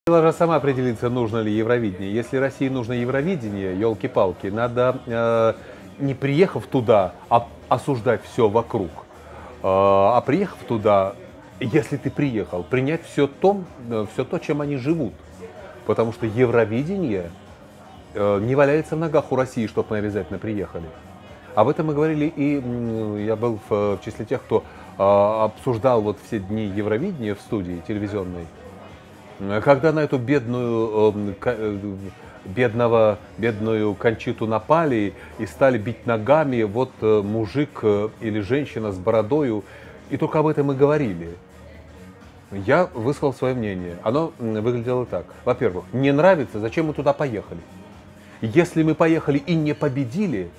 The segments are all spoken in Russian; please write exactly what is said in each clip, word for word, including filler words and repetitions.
Должна сама определиться, нужно ли Евровидение. Если России нужно Евровидение, елки-палки, надо, э, не приехав туда, а осуждать все вокруг, э, а приехав туда, если ты приехал, принять все то, все то, чем они живут. Потому что Евровидение э, не валяется в ногах у России, чтобы мы обязательно приехали. Об этом мы говорили, и я был в, в числе тех, кто э, обсуждал вот все дни Евровидения в студии телевизионной. Когда на эту бедную, бедного, бедную Кончиту напали и стали бить ногами, вот мужик или женщина с бородою, и только об этом и говорили. Я высказал свое мнение. Оно выглядело так. Во-первых, не нравится, зачем мы туда поехали? Если мы поехали и не победили,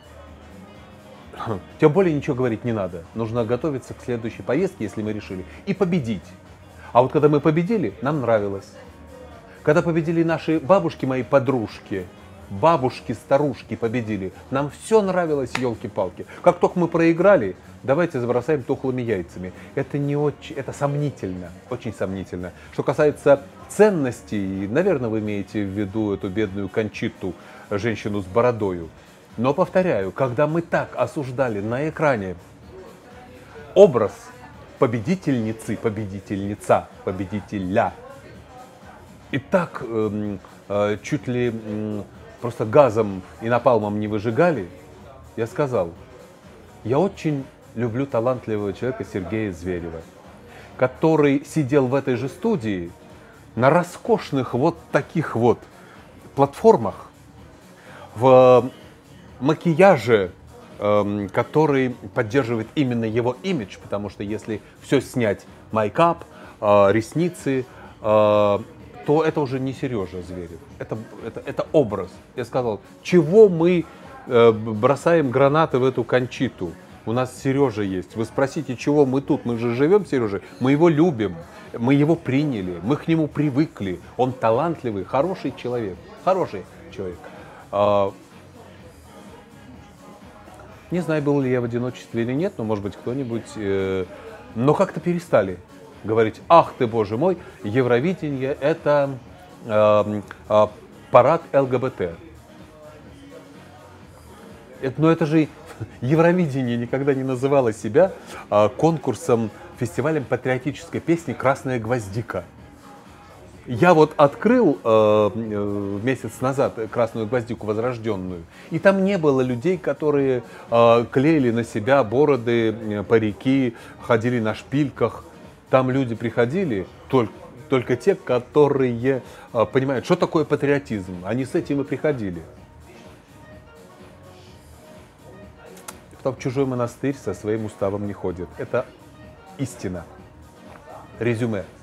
тем более ничего говорить не надо. Нужно готовиться к следующей поездке, если мы решили, и победить. А вот когда мы победили, нам нравилось. Когда победили наши бабушки, мои подружки, бабушки, старушки победили, нам все нравилось, елки-палки. Как только мы проиграли, давайте забросаем тухлыми яйцами. Это не очень, это сомнительно, очень сомнительно. Что касается ценностей, наверное, вы имеете в виду эту бедную Кончиту, женщину с бородою. Но повторяю, когда мы так осуждали на экране образ победительницы, победительница, победителя. И так э, э, чуть ли э, просто газом и напалмом не выжигали, я сказал, я очень люблю талантливого человека Сергея Зверева, который сидел в этой же студии на роскошных вот таких вот платформах, в макияже, который поддерживает именно его имидж, потому что если все снять, майкап, ресницы, то это уже не Сережа Зверев, это, это, это образ. Я сказал, чего мы бросаем гранаты в эту Кончиту? У нас Сережа есть. Вы спросите, чего мы тут? Мы же живем с Сережей, мы его любим, мы его приняли, мы к нему привыкли. Он талантливый, хороший человек, хороший человек. Не знаю, был ли я в одиночестве или нет, но, может быть, кто-нибудь... Э, но как-то перестали говорить, ах ты, боже мой, Евровидение – это э, э, парад ЛГБТ. Это, но это же Евровидение никогда не называло себя э, конкурсом, фестивалем патриотической песни «Красная гвоздика». Я вот открыл э, месяц назад «Красную гвоздику» возрожденную, и там не было людей, которые э, клеили на себя бороды, парики, ходили на шпильках. Там люди приходили, только, только те, которые э, понимают, что такое патриотизм. Они с этим и приходили. Кто в чужой монастырь со своим уставом не ходит. Это истина. Резюме.